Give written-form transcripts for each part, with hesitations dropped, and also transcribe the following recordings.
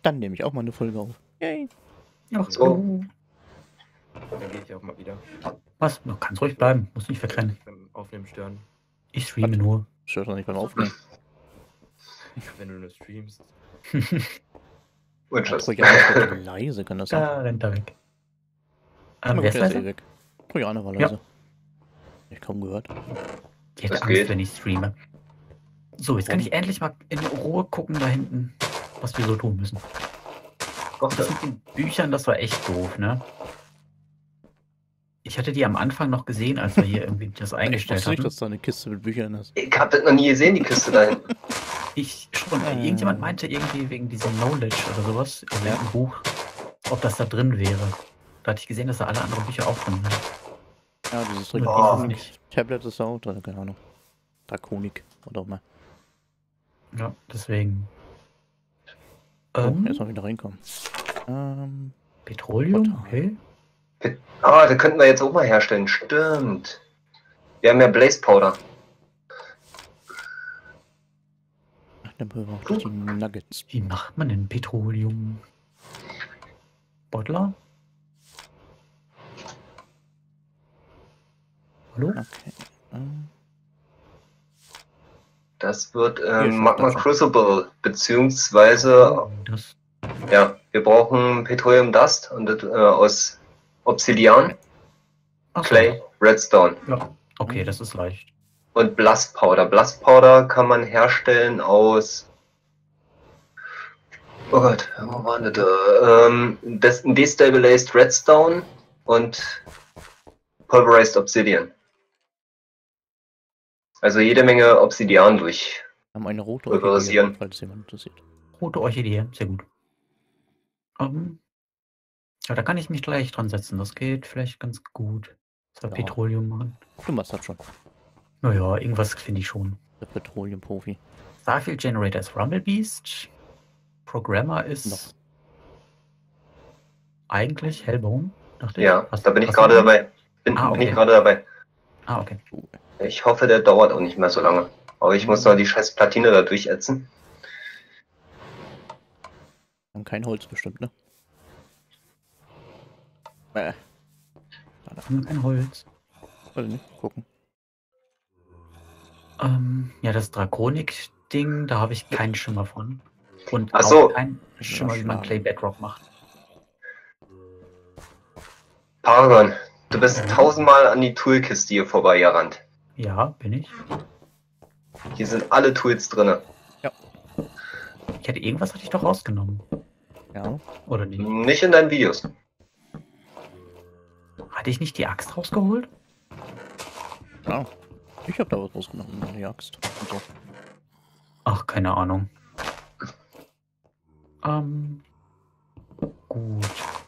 Dann nehme ich auch mal eine Folge auf. Yay. Ach So. Dann gehe ich auch mal wieder. Was? Du kannst ruhig bleiben, musst nicht wegrennen. Beim Aufnehmen stören. Ich streame nur. Stört doch nicht beim Aufnehmen. Wenn du nur streamst. Und tschüss. Trojaner ist leise, kann das sein? Da rennt er weg. Wer ist leise? weg? Trojaner war leise. Ich kaum gehört. Ich hätte Angst, wenn ich streame. So, jetzt kann ich endlich mal in Ruhe gucken da hinten, was wir so tun müssen. Das mit den Büchern, das war echt doof, ne? Ich hatte die am Anfang noch gesehen, als wir hier irgendwie das eingestellt haben. Ich wusste nicht, dass da eine Kiste mit Büchern ist. Ich hab das noch nie gesehen, die Kiste da hinten. Ich schon. Irgendjemand meinte irgendwie wegen diesem Knowledge oder sowas, also im Buch, ob das da drin wäre. Da hatte ich gesehen, dass da alle anderen Bücher auch drin sind. Ja, dieses Tablet ist auch drin, keine Ahnung. Draconik oder auch mal. Ja, deswegen. Erstmal wieder reinkommen. Petroleum, okay. Ah, da könnten wir jetzt auch mal herstellen. Stimmt. Wir haben ja Blaze Powder. Dann brauchen wir die Nuggets. Wie macht man denn Petroleum? Bottler? Hallo? Okay. Das wird Magma Crucible, beziehungsweise ja, wir brauchen Petroleum Dust und das, aus Obsidian, Clay, Redstone. Ja, okay, das ist leicht. Und Blast Powder. Blast Powder kann man herstellen aus. Oh Gott, wo war das? Destabilized Redstone und Pulverized Obsidian. Also jede Menge Obsidian durch. Haben eine rote Pulverisieren. Orchidee, falls jemand interessiert. Rote Orchidee, sehr gut. Ja, da kann ich mich gleich dran setzen. Das geht vielleicht ganz gut. Das Ja. Petroleum machen. Du machst das schon. Naja, irgendwas finde ich schon. Der Petroleum-Profi. Starfield Generator ist Rumblebeast. Programmer ist eigentlich Hellbone, dachte ich. Ja, da bin ich gerade dabei. Bin ich gerade dabei. Ah, okay. Ich hoffe, der dauert auch nicht mehr so lange. Aber ich muss noch die scheiß Platine da durchätzen. Haben kein Holz bestimmt, ne? Haben kein Holz. Oder nicht? Gucken. Ja, das Draconik-Ding, da habe ich keinen Schimmer von. Und auch keinen Schimmer, wie man Clay Bedrock macht. Paragon, du bist 1000-mal an die Toolkiste hier vorbei gerannt. Ja, bin ich. Hier sind alle Tools drin. Ja. Irgendwas hatte ich doch rausgenommen. Ja. Oder nicht? Nicht in deinen Videos. Hatte ich nicht die Axt rausgeholt? Ja. Ich habe da was rausgenommen, die Axt. Und so. Ach, keine Ahnung. Gut.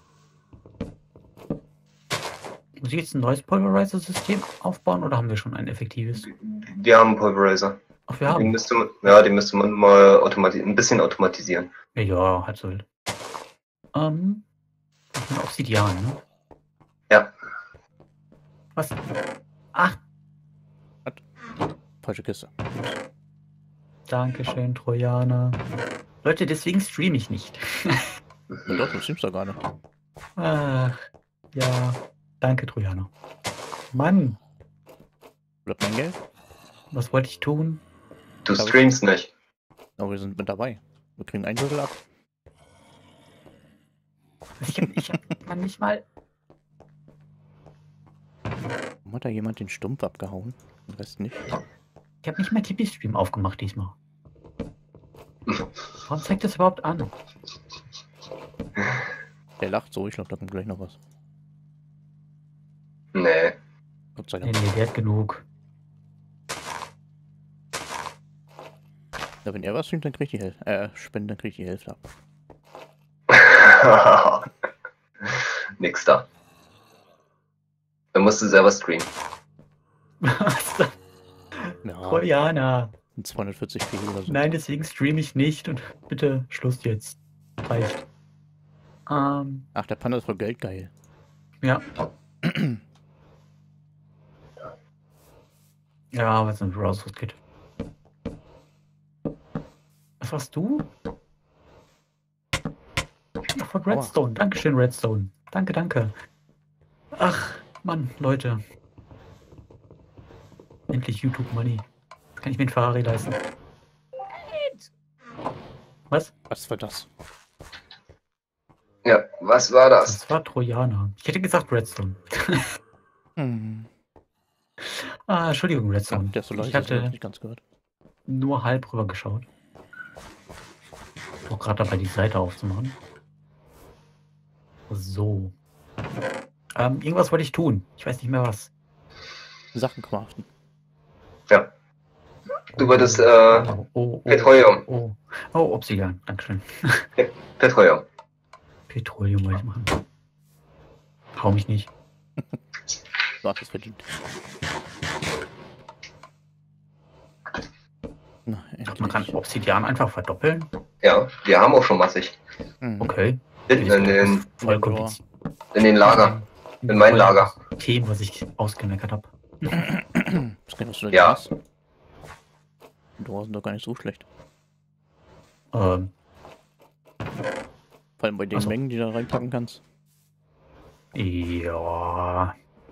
Muss ich jetzt ein neues Pulverizer-System aufbauen oder haben wir schon ein effektives? Wir haben einen Pulverizer. Ach, wir haben. Den müsste man mal ein bisschen automatisieren. Ja, halt so. Ein Obsidian, ne? Ja. Was? Ach. Falsche Kiste. Dankeschön, Trojaner. Leute, deswegen streame ich nicht. Ja, doch, du streamst doch gar nicht. Ach, ja. Danke, Trojaner. Mann. Bleibt mein Geld? Was wollte ich tun? Du streamst nicht. Aber wir sind mit dabei. Wir kriegen ein Drittel ab. Ich hab nicht mal... Warum hat da jemand den Stumpf abgehauen? Den Rest nicht. Ich habe nicht mal Tipeee-Stream aufgemacht diesmal. Warum zeigt das überhaupt an? Der lacht so, ich glaube, da kommt gleich noch was. Nee. Gott sei Nee, Dank. der hat genug. Ja, wenn er was streamt, dann kriegt die Hälfte. Spenden, dann kriegt die Hälfte ab. Nix da. Dann musst du selber streamen. Was? Ja, Trojaner. 240p oder so. Nein, deswegen streame ich nicht und bitte Schluss jetzt. Reicht. Ach, der Panda ist voll geldgeil. Ja. Ja, was ein Browser geht. Was warst du? Von Redstone. Dankeschön, Redstone. Danke, danke. Ach, Mann, Leute. Endlich YouTube Money. Kann ich mir einen Ferrari leisten? Was? Was war das? Ja, was war das? Das war Trojaner. Ich hätte gesagt Redstone. Hm. Entschuldigung, Ja, Redstone. der ist so leise, Ich das hab ich hatte nicht ganz gehört. nur halb rüber geschaut. Auch gerade dabei, die Seite aufzumachen. So. Irgendwas wollte ich tun. Ich weiß nicht mehr was. Sachen craften. Ja. Du wolltest Oh, Petroleum. Obsidian. Dankeschön. Petroleum. Petroleum wollte ich machen. Hau mich nicht. Du hast es verdient. Na, Man kann Obsidian einfach verdoppeln. Ja, wir haben auch schon massig. Mhm. Okay. Hinten Voll Ja, kompliziert. in den Lager. In mein Lager. Themen, was ich ausgemeckert habe. Das kennst du Ja. nicht. Du hast doch gar nicht so schlecht. Ähm, Vor allem bei den Ach so. Mengen, die du da reinpacken kannst. ja.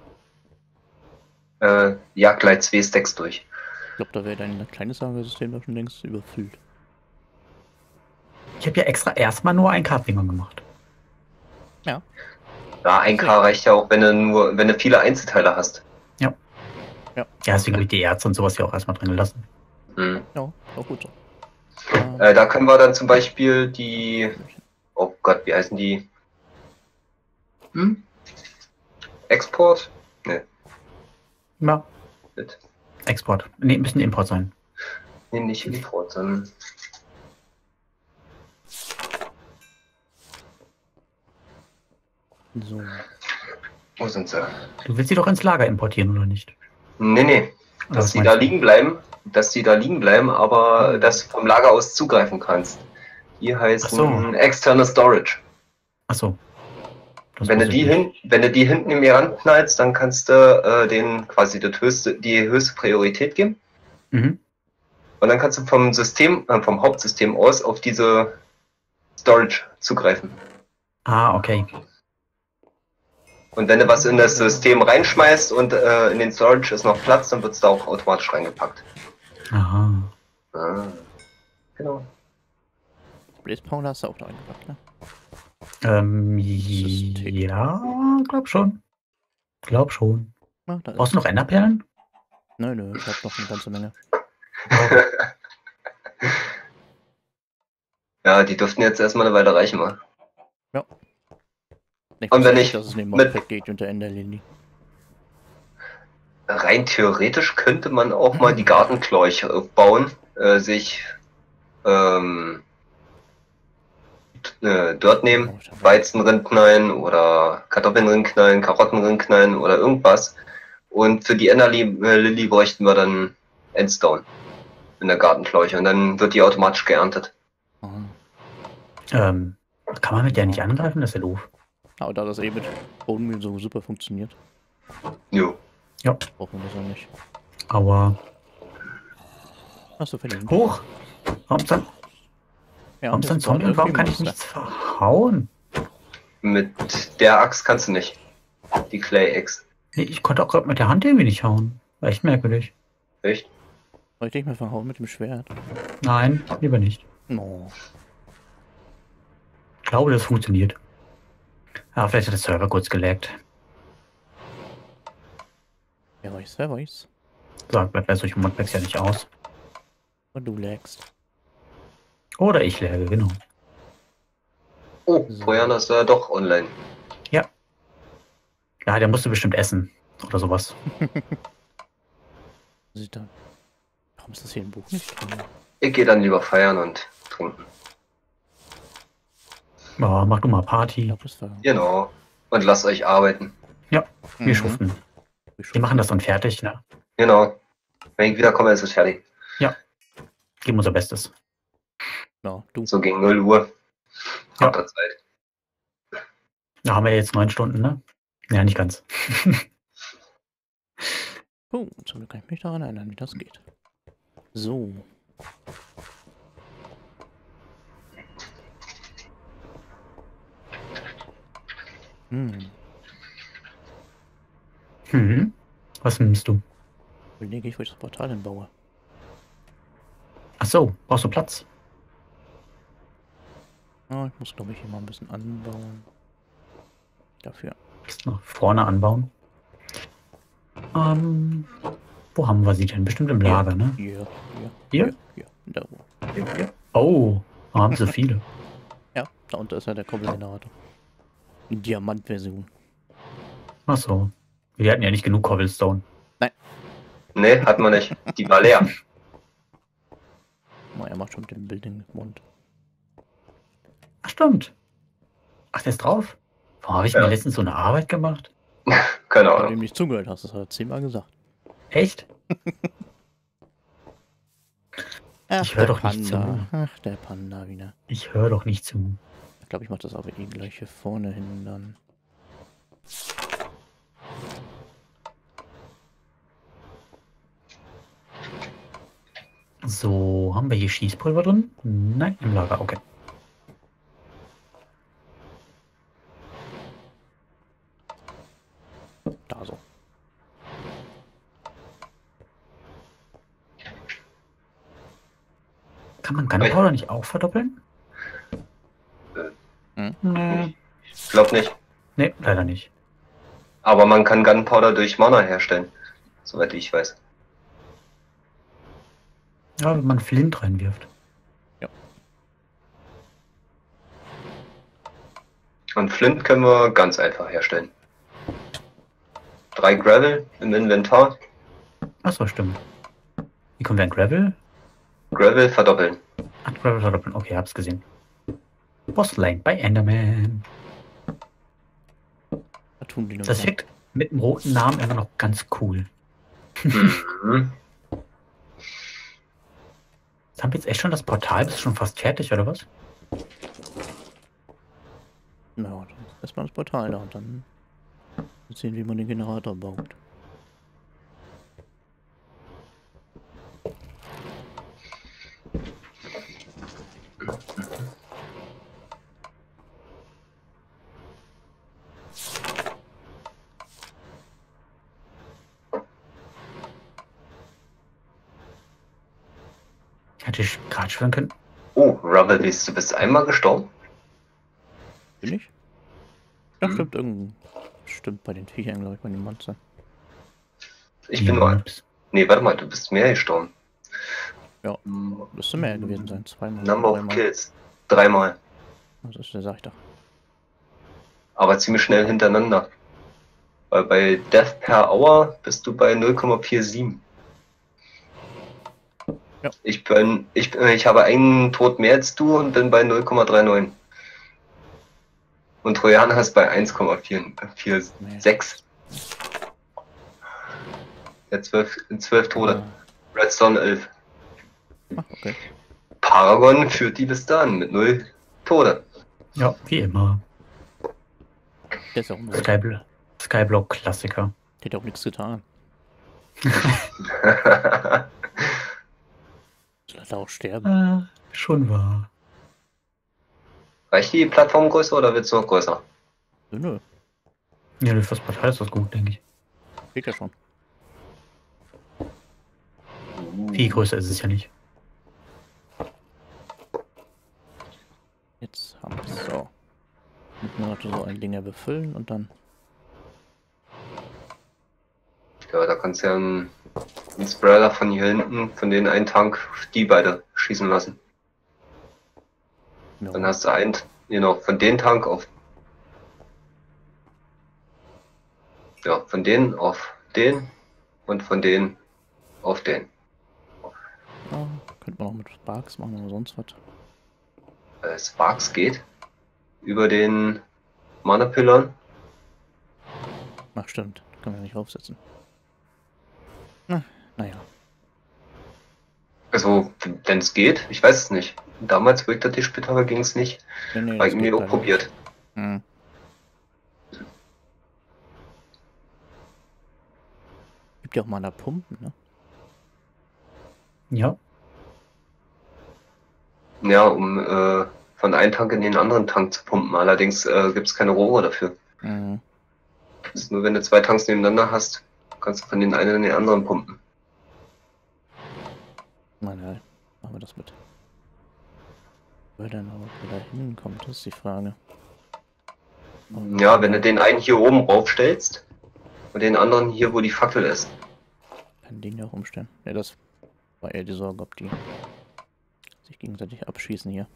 Ja, gleich 2 Stacks durch. Ich glaube, da wäre dein kleines Lagersystem da schon längst überfüllt. Ich habe ja extra erstmal nur ein Kartdinger gemacht. Ja. Ja, 1K reicht ja auch, wenn du viele Einzelteile hast. Ja, deswegen habe ich die Erze und sowas ja auch erstmal drin gelassen. Hm. Ja, auch gut so. Da können wir dann zum Beispiel die. Oh Gott, wie heißen die? Export? Ja. Mit. Export. Nee, müssen Import sein. Nee, nicht Import, sondern. So. Wo sind sie? Du willst sie doch ins Lager importieren, oder nicht? Nee. Was Dass die meinst da du? liegen bleiben. Dass die da liegen bleiben, aber dass du vom Lager aus zugreifen kannst. Die heißen Ach so. External Storage. Achso. Wenn du die hinten in mir ranknallst, dann kannst du denen quasi die höchste Priorität geben. Mhm. Und dann kannst du vom Hauptsystem aus auf diese Storage zugreifen. Ah, okay. Und wenn du was in das System reinschmeißt und in den Storage ist noch Platz, dann wird es da auch automatisch reingepackt. Aha. Ah, genau. Blaze Powder hast du auch da reingepackt, ne? System. Ja, glaub schon. Glaub schon. Ah, da Brauchst du noch Enderperlen? Nö, ich hab noch eine ganze Menge. Ja, die dürften jetzt erstmal eine Weile reichen, mal. Ja. Ich Und wusste wenn nicht, ich dass es neben mit- Modpack geht unter Ender Lily. Rein theoretisch könnte man auch mal die Gartenkleuche aufbauen, sich Dirt nehmen, Weizen rinknallen oder Kartoffeln rinknallen, Karotten rinknallen oder irgendwas. Und für die Ender Lily bräuchten wir dann Endstone in der Gartenkleuche und dann wird die automatisch geerntet. Aha. Kann man mit der nicht angreifen? Das ist ja doof. Aber da das mit Bodenmehl so super funktioniert, Jo. brauchen wir das ja nicht. Aber. Hast du verdient. Hoch! Warum ist dann Ja, ein das Zombie und warum kann ich nichts verhauen? Mit der Axt kannst du nicht. Die Clay Axe. Nee, ich konnte auch gerade mit der Hand irgendwie nicht hauen. War echt merkwürdig. Echt? Soll ich dich mal verhauen mit dem Schwert? Nein, lieber nicht. No. Ich glaube, das funktioniert. Ah, vielleicht hat der Server kurz gelaggt. Wer weiß. So, bleibt bei solchen Modpacks ja nicht aus. Und du lagst. Oder ich lagge, genau. Oh, So. Trojaner ist da doch online. Ja, der musste bestimmt essen. Oder sowas. Sieht da. Warum ist das hier im Buch nicht drin? Ich gehe dann lieber feiern und trinken. Ja, mach du mal Ich Party. glaube, das war. Genau. Und lasst euch arbeiten. Wir schuften. Wir machen das dann fertig, ne? Genau. Wenn ich wiederkomme, ist es fertig. Geben unser Bestes. Ja, du. So gegen 0 Uhr. Ja. Habt ihr Zeit. Da haben wir jetzt 9 Stunden, ne? Ja, nicht ganz. Oh, zum Glück kann ich mich daran erinnern, wie das geht. So. Was nimmst du? Überlege ich, wo ich das Portal hinbaue. Ach so, brauchst du Platz? Ja, ich muss, glaube ich, hier mal ein bisschen anbauen. Dafür. Kannst du noch vorne anbauen? Wo haben wir sie denn? Bestimmt im Lager, ne? Hier. Hier? Da wo. Oh, da haben sie viele. Ja, da unten ist ja der Kobbelgenerator. Diamant-Version. Ach so. Wir hatten ja nicht genug Cobblestone. Nee, hatten wir nicht. Die war leer. Oh, er macht schon mit dem Building Mund. Ach, stimmt. Ach, der ist drauf? Warum habe ich mir letztens so eine Arbeit gemacht? Keine Weil du ihm Ahnung. nicht zugehört hast, das hat er 10-mal gesagt. Echt? Ach, Ich hör der doch nicht Panda. Ach, der Panda wieder. Ich höre doch nicht zu. Ich glaube, ich mache das aber eh gleich hier vorne hin dann. So, haben wir hier Schießpulver drin? Nein, im Lager, okay. Da so. Kann man Gunpowder nicht auch verdoppeln? Nee. Ich glaube nicht. Nee, leider nicht. Aber man kann Gunpowder durch Mana herstellen. Soweit ich weiß. Ja, wenn man Flint reinwirft. Und Flint können wir ganz einfach herstellen. 3 Gravel im Inventar. Achso, stimmt. Wie kommen wir an Gravel? Gravel verdoppeln. Ach, Gravel verdoppeln. Okay, hab's gesehen. Bosslane bei Enderman. Da tun die nur Das wirkt mit dem roten Namen immer noch ganz cool. Mhm. Haben wir jetzt echt schon das Portal? Bist du schon fast fertig, oder was? Ja, dann erstmal das Portal da und dann sehen, wie man den Generator baut. Hätte ich gerade schwören können. Oh, Rubble, du bist einmal gestorben? Bin ich? Ja, stimmt, stimmt bei den Viechern, glaube ich, bei den Monstern. Ich bin nur. Nee, warte mal, du bist mehr gestorben. Ja, müsste mehr gewesen sein. 2-mal. Number of 3-mal. Kills. 3-mal. Das ist der, sag ich doch. Aber ziemlich schnell hintereinander. Weil bei Death per Hour bist du bei 0,47. Ja. Ich habe einen Tod mehr als du und bin bei 0,39. Und Trojaner ist bei 1,46. Ja, 12 Tode. Redstone 11. Ach, okay. Paragon führt die bis dahin mit 0 Tode. Ja, wie immer. Der ist ja auch Skyblock Klassiker. Der hat auch nichts getan. Soll er auch sterben? Schon wahr. Reicht die Plattformgröße oder wird es noch größer? Nö, Ja, für das Portal ist das gut, denke ich. geht ja schon. Viel größer ist es ja nicht. Jetzt haben wir es so. Mit nur noch so ein Dinger befüllen und dann. Ja, da kannst du ja einen Spreader von hier hinten, von denen einen Tank, die beide schießen lassen. Ja, Dann hast du genau, von den Tank auf. Ja, von denen auf den und von denen auf den. ja, könnte man auch mit Sparks machen oder sonst was. Sparks geht über den Mana-Pillern. Ach, stimmt. Kann man ja nicht aufsetzen. Naja. Also, wenn es geht, ich weiß es nicht. Damals, wo ich das gespielt habe, ging es nicht. Nee, Habe ich das mir geht auch leider probiert. nicht. Hm. Gibt ja auch mal da Pumpen, ne? Ja. Ja, um von einem Tank in den anderen Tank zu pumpen. Allerdings gibt es keine Rohre dafür. Mhm. Das ist nur, wenn du 2 Tanks nebeneinander hast, kannst du von den einen in den anderen pumpen. Nein, machen wir das mit. Wo er denn aber wieder hinkommt, das ist die Frage. Ja, wenn du den einen hier oben raufstellst und den anderen hier, wo die Fackel ist. Kann den ja auch umstellen. Ja, das war eher die Sorge, ob die sich gegenseitig abschießen hier.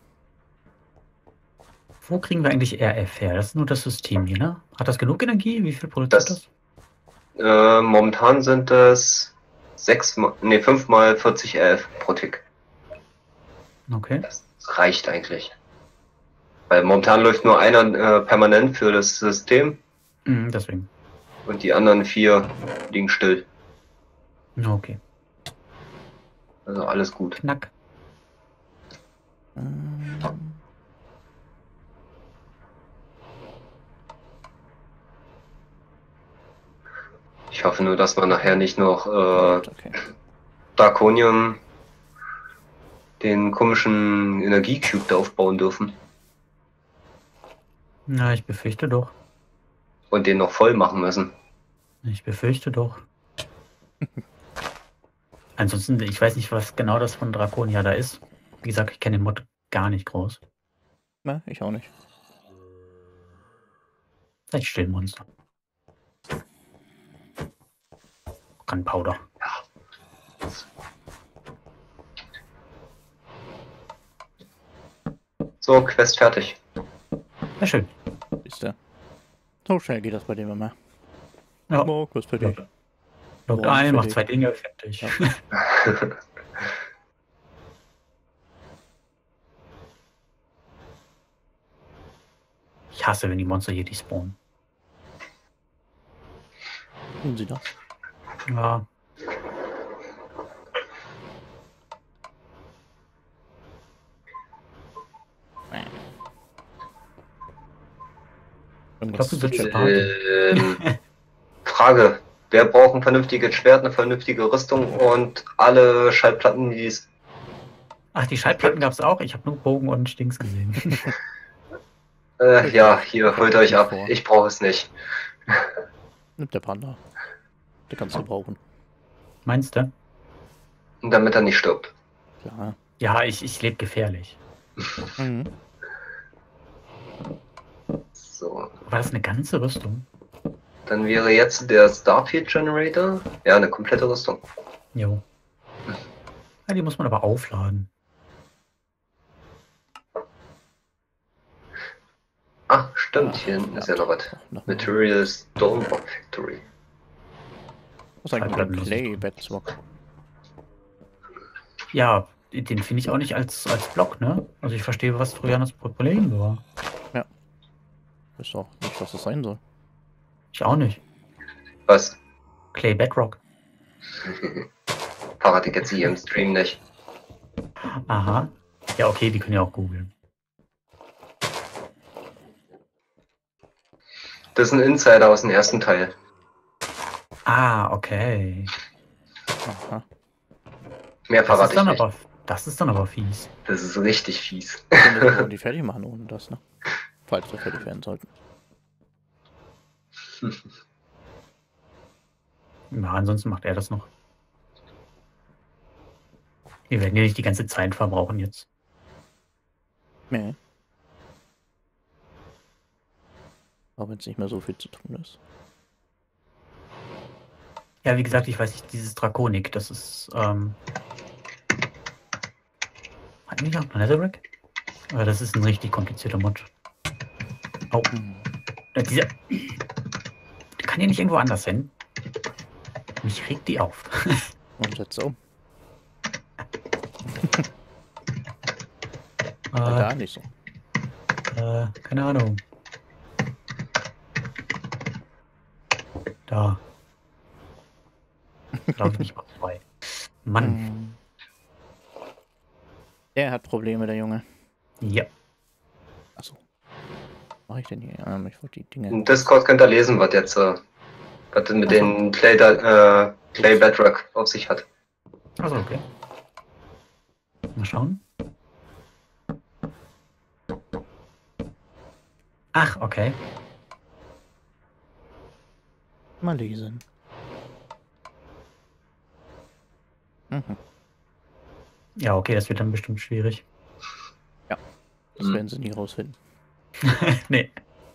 Wo kriegen wir eigentlich RF her? Das ist nur das System hier, ne? Hat das genug Energie? Wie viel produziert das? Momentan sind es 5 mal 40 11 pro Tick. Okay. Das reicht eigentlich. Weil momentan läuft nur einer permanent für das System Deswegen. und die anderen 4 liegen still. Okay. Also alles gut. Knack. Ich hoffe nur, dass wir nachher nicht noch Okay. Draconium den komischen Energiecube da aufbauen dürfen. Na, ich befürchte doch. Und den noch voll machen müssen. Ich befürchte doch. Ansonsten, ich weiß nicht, was genau das von Draconia da ist. Wie gesagt, ich kenne den Mod gar nicht groß. Na, ich auch nicht. Vielleicht Stillmonster. Gunpowder. So, Quest fertig. Ja, schön. Ist der. So schnell geht das bei dem immer. Ja. Oh, kurz für dich. Loggt Morgen ein, macht fertig. 2 Dinge, fertig. Ja. Ich hasse, wenn die Monster hier despawnen. Tun Sie das. Ja. Irgendwas Ich glaub, du zu sitzt checken. Frage. Wer braucht ein vernünftiges Schwert, eine vernünftige Rüstung und alle Schallplatten, die es... Ach, die Schallplatten gab es auch. Ich habe nur Bogen und Stings gesehen. Ja, hier, holt euch ab. Ich brauche es nicht. Nimmt der Panda. Der kannst du brauchen. Meinst du? Damit er nicht stirbt. Klar. Ja, ich lebe gefährlich. Mhm. So, War das eine ganze Rüstung? dann wäre jetzt der Starfield Generator. Ja, eine komplette Rüstung. Jo. Ja, die muss man aber aufladen. Ah, stimmt, hier hinten ist ja noch was. Material Stoneblock Factory. Was ist eigentlich mit dem Clay Bedswap? Ja, den finde ich auch nicht als Block, ne? Also ich verstehe, was früher das Problem war. Ist doch nicht, was das sein soll. Ich auch nicht. Was? Clay Bedrock. Verrate ich jetzt hier im Stream nicht. Aha. Ja, okay, die können ja auch googeln. Das ist ein Insider aus dem ersten Teil. Ah, okay. Aha. Mehr verrate ich nicht. Das ist dann aber fies. Das ist richtig fies. Dann müssen wir die fertig machen ohne das, ne? Falls wir fertig werden sollten. Ja, ansonsten macht er das noch. Wir werden ja nicht die ganze Zeit verbrauchen jetzt. Nee. Aber wenn es nicht mehr so viel zu tun ist. Ja, wie gesagt, ich weiß nicht, dieses Draconik, das ist, Hatten wir nicht auch noch Netherrack? Aber das ist ein richtig komplizierter Mod. Oh. Dieser... Der kann ja nicht irgendwo anders hin. Mich regt die auf. Und setzt um. Da nicht so. Keine Ahnung. Da. Glaube ich nicht mal frei. Mann. Der hat Probleme, der Junge. Ja. Achso. Was mache ich denn hier? Ich wollte die Dinge. Im Discord könnt ihr lesen, was jetzt was das mit den Clay Bedrock auf sich hat. Also okay. Mal schauen. Ach, okay. Mal lesen. Mhm. Ja, okay, das wird dann bestimmt schwierig. Das werden sie nie rausfinden. Nee.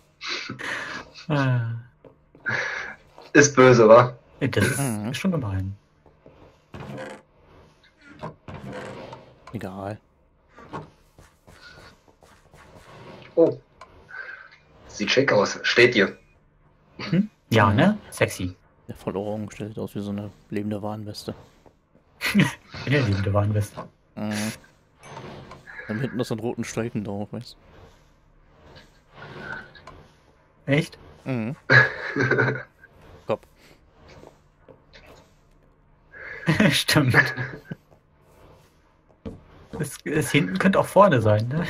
Ah, Ist böse, wa? das ist Mhm. schon gemein. Egal. Oh. Sieht schick aus. Steht dir. Hm? Ja, ne? Sexy. Der voll orange sieht aus wie so eine lebende Warnweste. In der liebende Warnweste. Mhm. Dann hinten noch so einen roten Streifen drauf, weißt Echt? du? Mhm. Kopf. Stimmt. Das hinten könnte auch vorne sein, ne?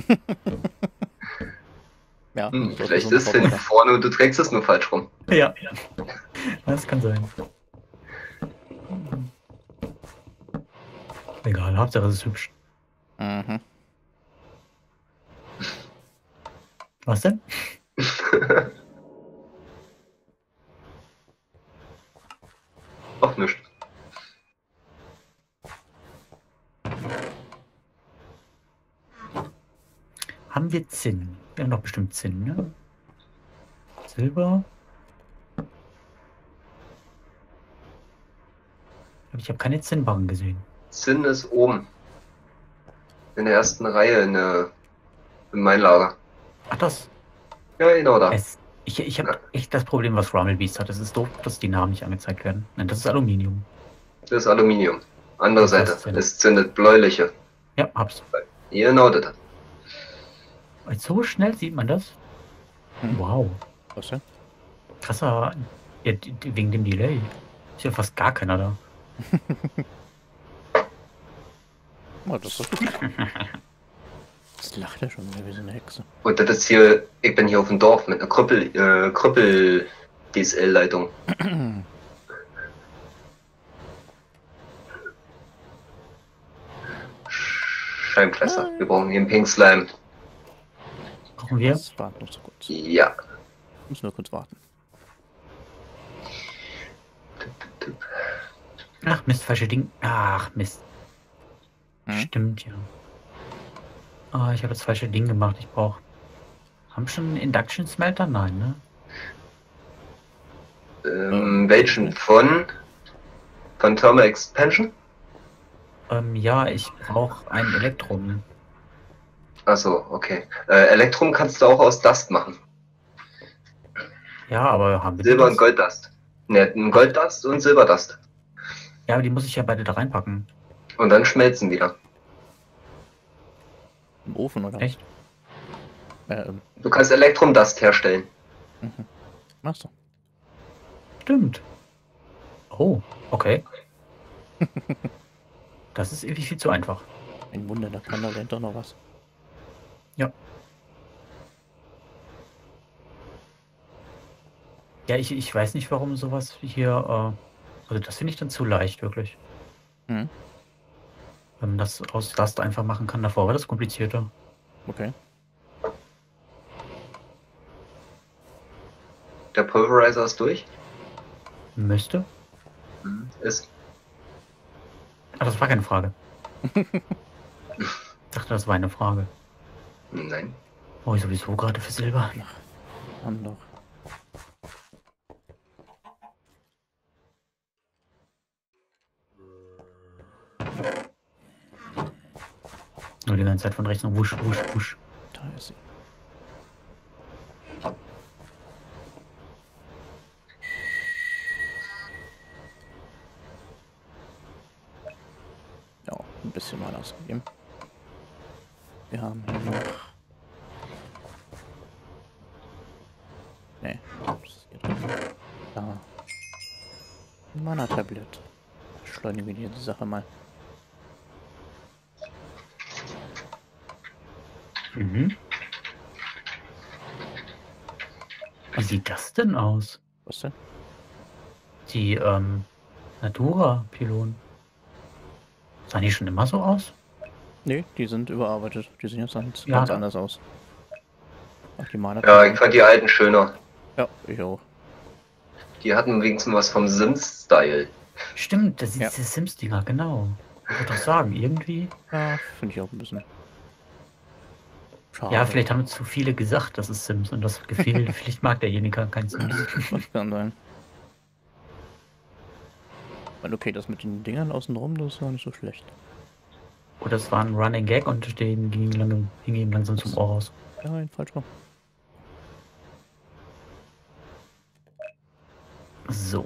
Ja, Hm, so vielleicht so ein ist hinten Roboter. vorne und du trägst es nur falsch rum. Ja. Das kann sein. Egal, Hauptsache es ist hübsch. Mhm. Was denn? Auch nicht. Haben wir Zinn? Wir haben doch bestimmt Zinn, ne? Silber. Aber ich habe keine Zinnbarren gesehen. Zinn ist oben. In der ersten Reihe in meinem Lager. Ach, das. Ja, genau da. Ich habe echt das Problem, was Rumblebeast hat. Es ist doof, dass die Namen nicht angezeigt werden. Nein, das ist Aluminium. Das ist Aluminium. Andere Das ist Seite. Zinn. Es zündet bläuliche. Ja, hab's. Genau das. So schnell sieht man das? Hm. Wow. Was denn? Krasser. Ja, wegen dem Delay. Ist ja fast gar keiner da. Oh, das ist gut. Das lacht ja schon wieder wie so eine Hexe. Und das ist hier, ich bin hier auf dem Dorf mit einer Krüppel-DSL-Leitung. Scheibenkleister. Wir brauchen hier einen Pink Slime. Brauchen wir? Das warten noch so kurz. Ja. Müssen nur kurz warten. Ach, Mist, falsche Ding. Ach, Mist. Hm? Stimmt, ja. Ah, ich habe das falsche Ding gemacht. Ich brauche. Haben wir schon einen Induction Smelter? Nein, ne? Welchen? Von Thermal Expansion? Ja, ich brauche ein Elektrum. Achso, okay. Elektrum kannst du auch aus Dust machen. Ja, aber haben wir Silber das? und Golddust. Ne, ein Golddust und Silberdust. Ja, aber die muss ich ja beide da reinpacken. Und dann schmelzen wieder. Im Ofen, oder? Echt? Du kannst Elektrum-Dust herstellen. Machst du. Stimmt. Oh, okay. Das ist irgendwie viel zu einfach. Ein Wunder, da kann da lernt doch noch was. Ja. Ja, ich weiß nicht, warum sowas hier. Also, das finde ich dann zu leicht, wirklich. Hm? Wenn man das aus Dust einfach machen kann, davor war das komplizierter. Okay. Der Pulverizer ist durch. Müsste. Ist. Ah, das war keine Frage. Ich dachte, das war eine Frage. Nein. Oh, ich sowieso gerade für Silber. Haben doch. Nur die ganze Zeit von rechts noch wusch, wusch, wusch. Da ist sie. Ja, ein bisschen mal ausgegeben. Wir haben hier noch. Nee, was ist hier drin? Da. Ein Mana-Tablet. Beschleunigen wir die Sache mal. Mhm. Wie sieht das denn aus? Was denn? Die, Natura-Pylonen. Sahen die schon immer so aus? Nee, die sind überarbeitet. Die sehen jetzt ganz, Ja. ganz anders aus. Ach, die Mana. Ja, ich fand die alten schöner. Ja, ich auch. Die hatten wenigstens was vom Sims-Style. Stimmt, das sind Ja. diese Sims-Dinger, genau. Ich würde doch sagen, irgendwie. Ja, finde ich auch ein bisschen. Schade. Ja, vielleicht haben zu viele gesagt, das ist Sims und das Gefühl, vielleicht mag derjenige kein Sims. Das kann sein. Und okay, das mit den Dingern außenrum, das war nicht so schlecht. Oder es war ein Running Gag und den ging ihm langsam zum Ohr raus. Nein, falsch rum. So.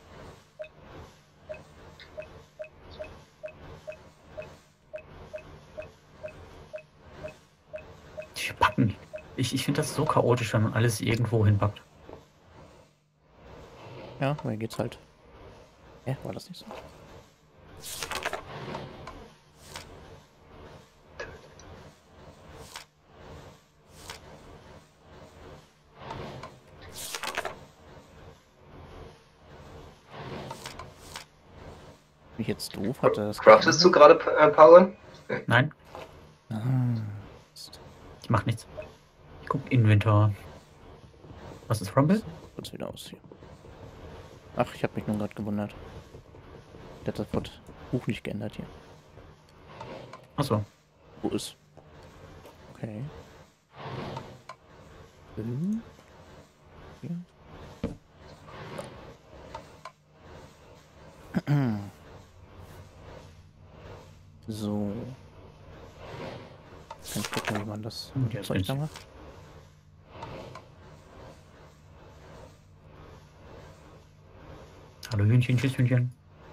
Die packen. Ich finde das so chaotisch, wenn man alles irgendwo hinpackt. Ja, weil geht's halt. War das nicht so? Bin ich jetzt doof? Hatte das Craftest du gerade, Paul? Nein, Ah, Mist. ich mach nichts. Ich guck Inventar. Was ist Rumble? Kurz wieder aus hier. Ach, ich habe mich nun gerade gewundert. Der hat das Buch nicht geändert hier. Achso. Wo ist? Okay. Hier. So. Kann ich gucken, wie man das Ja, Zeug da jetzt. macht? Hallo Hühnchen, tschüss Hühnchen.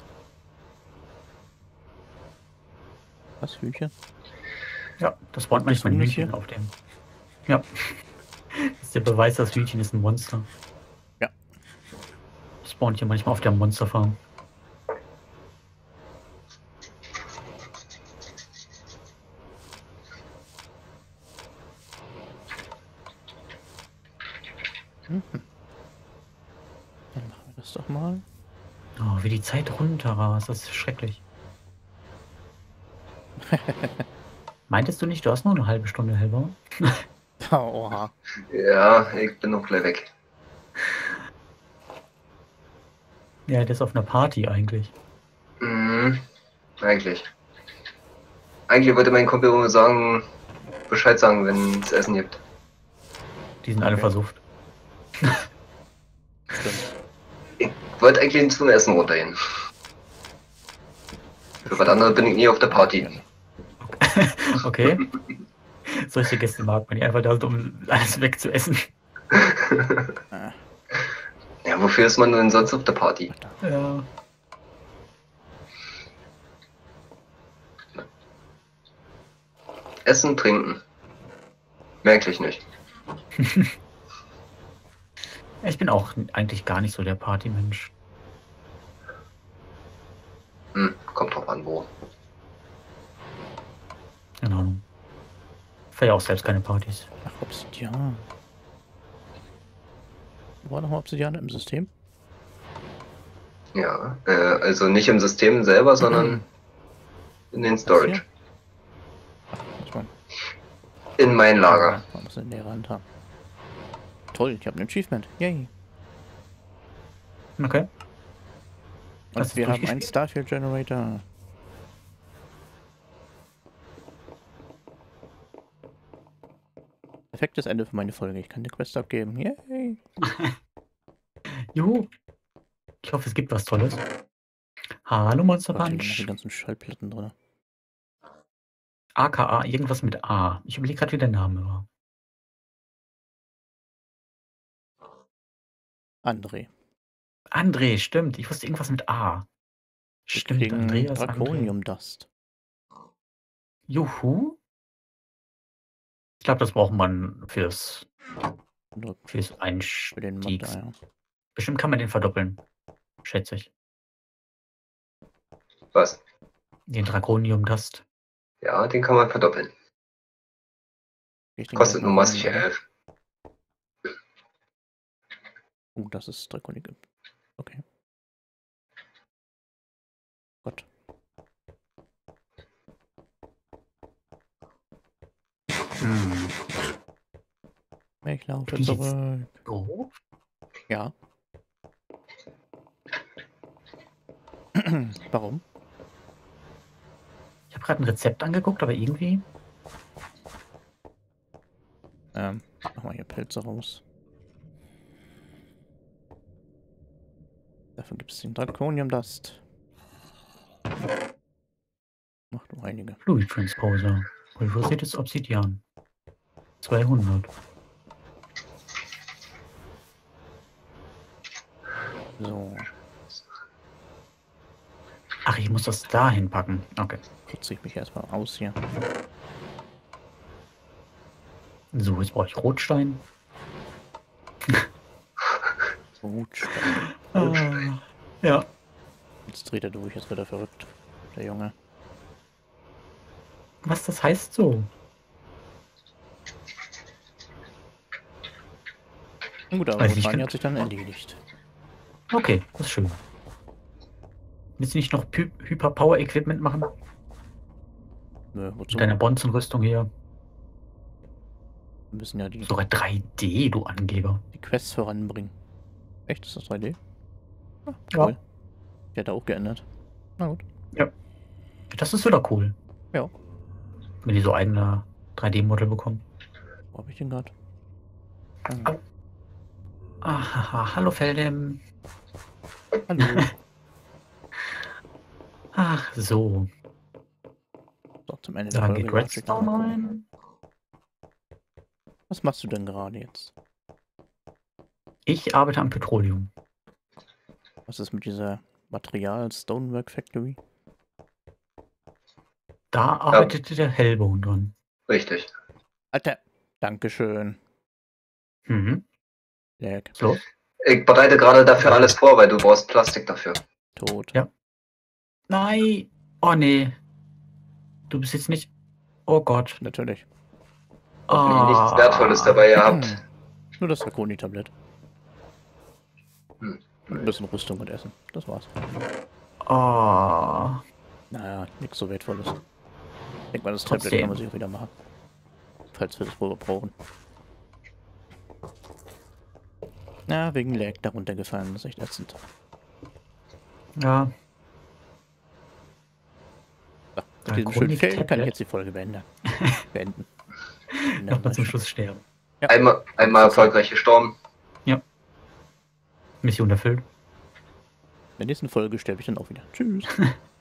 Was, Hühnchen? Ja, das spawnt Und das manchmal ein Huhn ist Hühnchen hier? auf dem. Ja. Das ist der Beweis, das Hühnchen ist ein Monster. Ja. Das spawnt hier manchmal auf der Monsterfarm. Mhm. Dann machen wir das doch mal. Oh, wie die Zeit runterrast, das ist schrecklich. Meintest du nicht, du hast nur eine halbe Stunde Hellbau? Oha. Ja, ich bin noch gleich weg. Ja, der ist auf einer Party eigentlich. Mhm, eigentlich. Eigentlich wollte mein Kumpel nur sagen, Bescheid sagen, wenn es Essen gibt. Die sind alle Okay. versucht. Stimmt. Ich wollte eigentlich zum Essen runtergehen. Für was anderes bin ich nie auf der Party. Okay. Solche Gäste mag man, die einfach da sind, um alles wegzuessen. Ah, Ja, wofür ist man denn sonst auf der Party? da. Ja. Essen, trinken. Merklich nicht. Ich bin auch eigentlich gar nicht so der Partymensch. Kommt drauf an, wo. Keine Ahnung. Ich feiere auch selbst keine Partys. Ach, Obsidian. War nochmal Obsidian im System? Ja, also nicht im System selber, sondern in den Storage. Ach, muss man. In mein Lager. Man muss in der Hand haben. Toll, ich habe ein Achievement. Yay. Okay. Und Hast du wir haben einen durchgespielt? Starfield Generator. Perfektes Ende für meine Folge. Ich kann die Quest abgeben. Yay. Juhu. Ich hoffe, es gibt was Tolles. Hallo Monster Gott, hier sind noch die Punch. ganzen Schallplatten drin. AKA, irgendwas mit A. Ich überlege gerade, wie der Name war. André. André, stimmt. Ich wusste irgendwas mit A. Wir Stimmt, kriegen Andreas André. Draconium Dust. Juhu. Ich glaube, das braucht man fürs Für den Mod Einstiegs. da, ja. Bestimmt kann man den verdoppeln. Schätze ich. Was? Den Draconium Dust. Ja, den kann man verdoppeln. Ich den Kostet gleich nur mal massig rein, oder? 11. Das ist Draconium. Okay. Gott. Hm. Ich laufe Bin ich jetzt- zurück. Oh. Ja. Warum? Ich habe gerade ein Rezept angeguckt, aber irgendwie... Mach mal hier Pilze raus. Dafür gibt es den Draconium Dust. Macht noch einige. Fluid Transposer. Pulverisiertes Obsidian. 200. So, Ach, ich muss das da hinpacken. Okay. putze ich mich erstmal aus hier. So, jetzt brauche ich Rotstein. Gut. Ja. Jetzt dreht er durch, jetzt wird er verrückt. Der Junge. Was das heißt so? Gut, aber Also ich Rotani find- hat sich dann erledigt. Okay, das ist schön. Willst du nicht noch Hyper-Power-Equipment machen? Nö, wozu? Mit deiner Bonzenrüstung hier. Wir müssen ja die Sogar 3D, du Angeber. Quests voranbringen. Echt? Ist das 3D? Ah, Ja. cool. Die hat er auch geändert. Na gut. Das ist wieder cool. Ja. Wenn die so ein 3D-Modell bekommen. Wo hab ich den gerade? Ah, hallo Feldem. Hallo. Ach so. So, zum Ende der Da Folge. geht latsche ich noch Redstone mal. rein. Was machst du denn gerade jetzt? Ich arbeite am Petroleum. Was ist mit dieser Material Stonework Factory? Da arbeitete der Hellbone dran. Richtig. Alter, Dankeschön. Mhm. Lag. So. Ich bereite gerade dafür alles vor, weil du brauchst Plastik dafür. Tot. Ja. Nein. Oh nee. Du bist jetzt nicht... Oh Gott. Natürlich. Hoffentlich nichts Wertvolles dabei gehabt. Nur das Draconi-Tablett. Hm. Und ein bisschen Rüstung und Essen. Das war's. Oh. Naja, nichts so Wertvolles. Ich denke mal, das Tablet Trotzdem. kann man sich auch wieder machen. Falls wir das wohl brauchen. Na, wegen Lag da runtergefallen. Das ist echt ätzend. Ja. So, mit diesem schönen Fail kann ich Tablet. jetzt die Folge beenden. Nochmal zum Schluss sterben. Ja. Einmal erfolgreich gestorben. Mission erfüllt. In der nächsten Folge sterbe ich dann auch wieder. Tschüss.